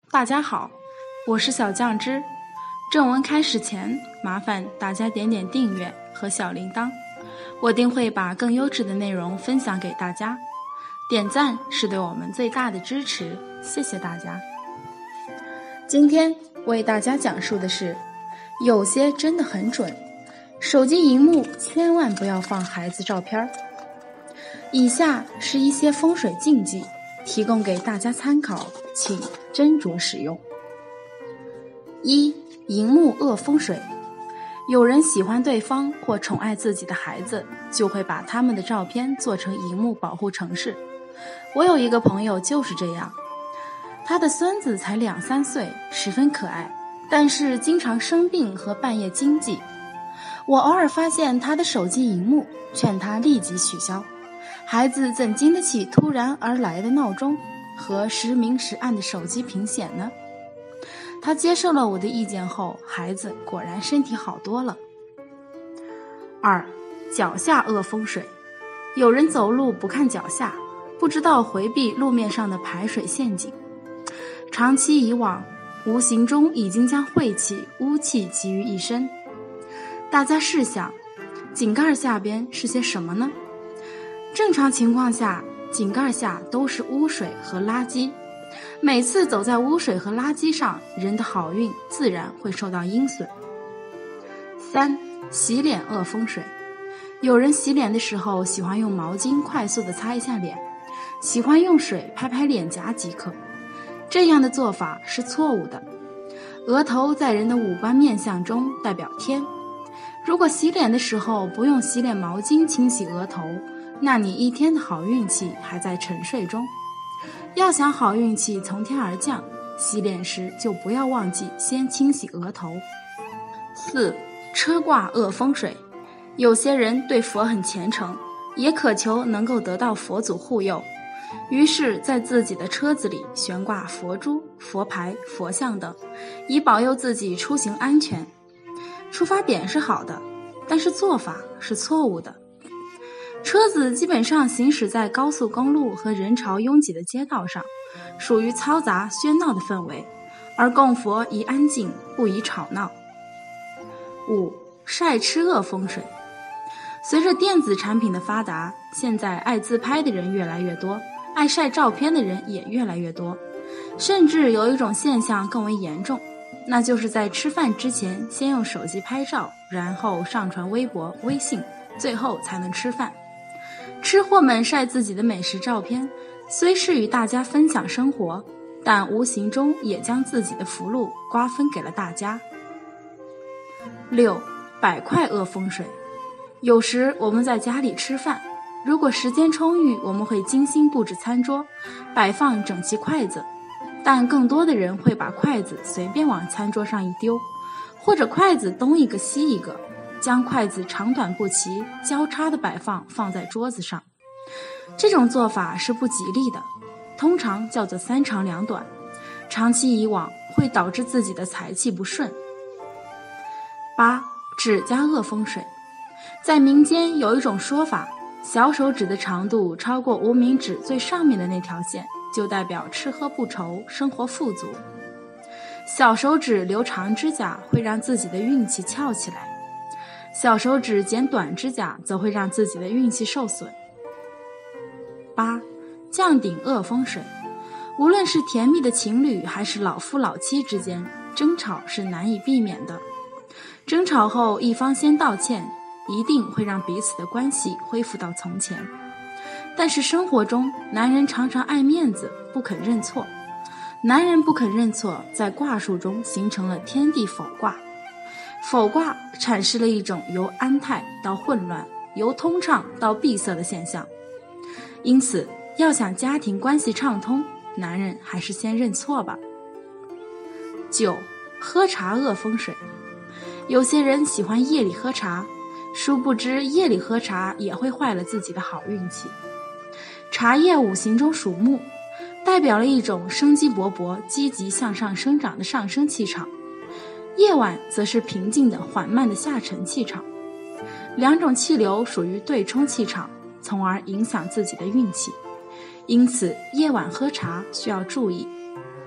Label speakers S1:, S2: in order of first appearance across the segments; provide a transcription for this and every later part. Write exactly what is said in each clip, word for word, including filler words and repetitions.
S1: 大家好，我是小酱汁。正文开始前，麻烦大家点点订阅和小铃铛，我定会把更优质的内容分享给大家。点赞是对我们最大的支持，谢谢大家。今天为大家讲述的是，有些真的很准，手机荧幕千万不要放孩子照片。以下是一些风水禁忌，提供给大家参考，请斟酌使用。一、荧幕恶风水。有人喜欢对方或宠爱自己的孩子，就会把他们的照片做成荧幕保护程式。我有一个朋友就是这样，他的孙子才两三岁，十分可爱，但是经常生病和半夜惊悸。我偶尔发现他的手机荧幕，劝他立即取消。孩子怎经得起突然而来的闹钟和时明时暗的手机屏显呢？他接受了我的意见后，孩子果然身体好多了。二、脚下恶风水。有人走路不看脚下，不知道回避路面上的排水陷阱，长期以往，无形中已经将晦气、污气集于一身。大家试想，井盖下边是些什么呢？正常情况下，井盖下都是污水和垃圾，每次走在污水和垃圾上，人的好运自然会受到阴损。三、洗脸恶风水。有人洗脸的时候喜欢用毛巾快速地擦一下脸，喜欢用水拍拍脸颊即可，这样的做法是错误的。额头在人的五官面相中代表天，如果洗脸的时候不用洗脸毛巾清洗额头，那你一天的好运气还在沉睡中。要想好运气从天而降，洗脸时就不要忘记先清洗额头。四、车挂恶风水。有些人对佛很虔诚，也渴求能够得到佛祖护佑，于是在自己的车子里悬挂佛珠、佛牌、佛像等，以保佑自己出行安全。出发点是好的，但是做法是错误的。车子基本上行驶在高速公路和人潮拥挤的街道上，属于嘈杂喧闹的氛围，而供佛宜安静，不宜吵闹。五、晒吃恶风水。随着电子产品的发达，现在爱自拍的人越来越多，爱晒照片的人也越来越多，甚至有一种现象更为严重，那就是在吃饭之前先用手机拍照，然后上传微博、微信，最后才能吃饭。吃货们晒自己的美食照片，虽是与大家分享生活，但无形中也将自己的福禄瓜分给了大家。六、摆块恶风水。有时我们在家里吃饭，如果时间充裕，我们会精心布置餐桌，摆放整齐筷子，但更多的人会把筷子随便往餐桌上一丢，或者筷子东一个西一个，将筷子长短不齐、交叉的摆放放在桌子上。这种做法是不吉利的，通常叫做三长两短，长期以往会导致自己的财气不顺。八、指甲恶风水。在民间有一种说法，小手指的长度超过无名指最上面的那条线，就代表吃喝不愁，生活富足。小手指留长指甲会让自己的运气翘起来，小手指剪短指甲则会让自己的运气受损。八、降顶恶风水。无论是甜蜜的情侣还是老夫老妻之间，争吵是难以避免的。争吵后一方先道歉，一定会让彼此的关系恢复到从前。但是生活中，男人常常爱面子，不肯认错。男人不肯认错，在卦数中形成了天地否卦。否卦阐释了一种由安泰到混乱，由通畅到闭塞的现象。因此，要想家庭关系畅通，男人还是先认错吧。九、喝茶恶风水。有些人喜欢夜里喝茶，殊不知夜里喝茶也会坏了自己的好运气。茶叶五行中属木，代表了一种生机勃勃、积极向上生长的上升气场，夜晚则是平静的缓慢的下沉气场。两种气流属于对冲气场，从而影响自己的运气，因此夜晚喝茶需要注意。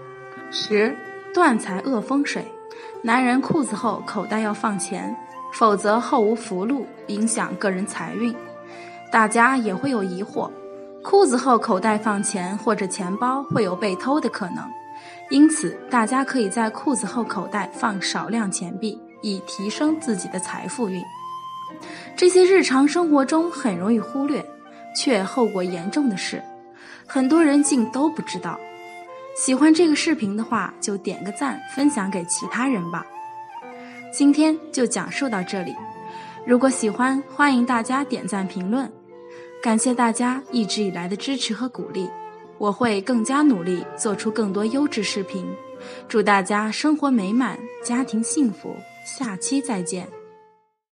S1: 十、断财恶风水。男人裤子后口袋要放钱，否则后无福禄，影响个人财运。大家也会有疑惑，裤子后口袋放钱或者钱包会有被偷的可能，因此大家可以在裤子后口袋放少量钱币，以提升自己的财富运。这些日常生活中很容易忽略，却后果严重的事，很多人竟都不知道。喜欢这个视频的话，就点个赞，分享给其他人吧。今天就讲述到这里，如果喜欢，欢迎大家点赞评论。感谢大家一直以来的支持和鼓励，我会更加努力，做出更多优质视频。祝大家生活美满，家庭幸福，下期再见。